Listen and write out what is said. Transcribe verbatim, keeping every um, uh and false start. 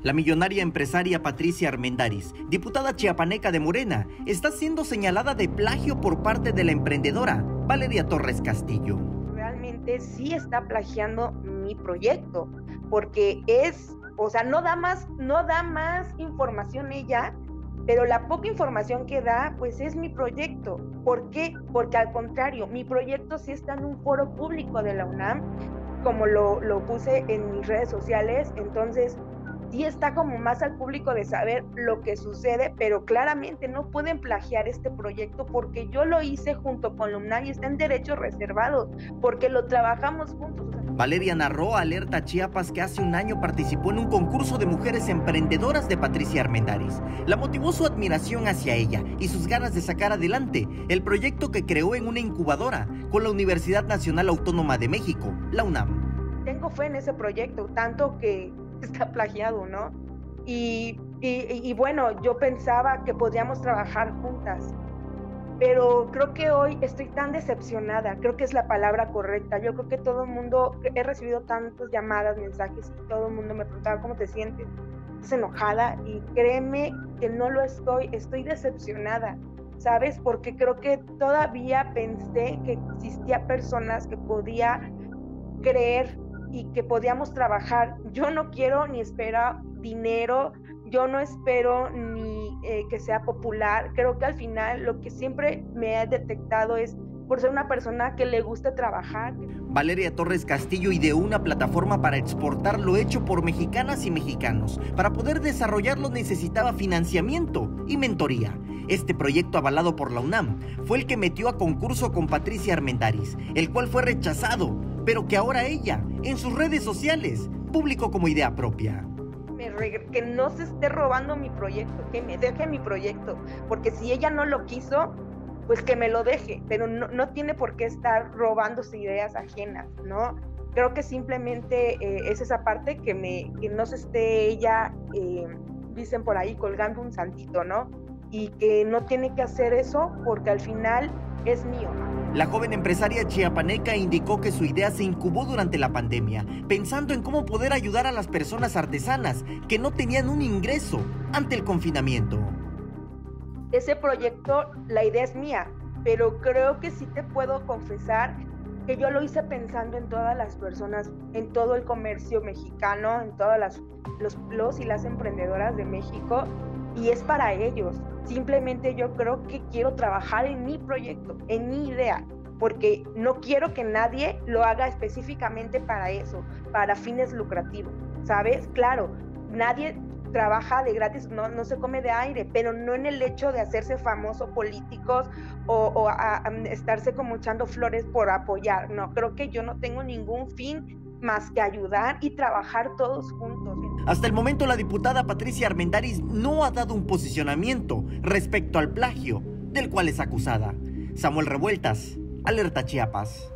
La millonaria empresaria Patricia Armendáriz, diputada chiapaneca de Morena, está siendo señalada de plagio por parte de la emprendedora Valeria Torres Castillo. Realmente sí está plagiando mi proyecto, porque es, o sea, no da más, no da más información ella, pero la poca información que da, pues es mi proyecto. ¿Por qué? Porque al contrario, mi proyecto sí está en un foro público de la UNAM, como lo, lo puse en mis redes sociales, entonces sí está como más al público de saber lo que sucede, pero claramente no pueden plagiar este proyecto porque yo lo hice junto con la UNAM y está en derechos reservados, porque lo trabajamos juntos. Valeria narró a Alerta Chiapas que hace un año participó en un concurso de mujeres emprendedoras de Patricia Armendáriz. La motivó su admiración hacia ella y sus ganas de sacar adelante el proyecto que creó en una incubadora con la Universidad Nacional Autónoma de México, la UNAM. Tengo fe en ese proyecto, tanto que está plagiado, ¿no? Y, y, y bueno, yo pensaba que podríamos trabajar juntas, pero creo que hoy estoy tan decepcionada, creo que es la palabra correcta. Yo creo que todo el mundo, he recibido tantas llamadas, mensajes, y todo el mundo me preguntaba cómo te sientes. ¿Estás enojada? Y créeme que no lo estoy, estoy decepcionada, ¿sabes? Porque creo que todavía pensé que existía personas que podía creer y que podíamos trabajar. Yo no quiero ni espero dinero, yo no espero ni eh, que sea popular. Creo que al final lo que siempre me he detectado es por ser una persona que le gusta trabajar. Valeria Torres Castillo ideó una plataforma para exportar lo hecho por mexicanas y mexicanos. Para poder desarrollarlo necesitaba financiamiento y mentoría. Este proyecto, avalado por la UNAM, fue el que metió a concurso con Patricia Armendáriz, el cual fue rechazado, pero que ahora ella, en sus redes sociales, publicó como idea propia. Que no se esté robando mi proyecto, que me deje mi proyecto, porque si ella no lo quiso, pues que me lo deje, pero no, no tiene por qué estar robándose ideas ajenas, ¿no? Creo que simplemente eh, es esa parte que, me, que no se esté ella, eh, dicen por ahí, colgando un santito, ¿no? Y que no tiene que hacer eso porque al final es mío. La joven empresaria chiapaneca indicó que su idea se incubó durante la pandemia, pensando en cómo poder ayudar a las personas artesanas que no tenían un ingreso ante el confinamiento. Ese proyecto, la idea es mía, pero creo que sí te puedo confesar que yo lo hice pensando en todas las personas, en todo el comercio mexicano, en todas las los, los y las emprendedoras de México, y es para ellos. Simplemente yo creo que quiero trabajar en mi proyecto, en mi idea, porque no quiero que nadie lo haga específicamente para eso, para fines lucrativos, ¿sabes? Claro, nadie trabaja de gratis, no, no se come de aire, pero no en el hecho de hacerse famoso políticos o, o a, a estarse como echando flores por apoyar. No, creo que yo no tengo ningún fin más que ayudar y trabajar todos juntos. Hasta el momento, la diputada Patricia Armendáriz no ha dado un posicionamiento respecto al plagio del cual es acusada. Samuel Revueltas, Alerta Chiapas.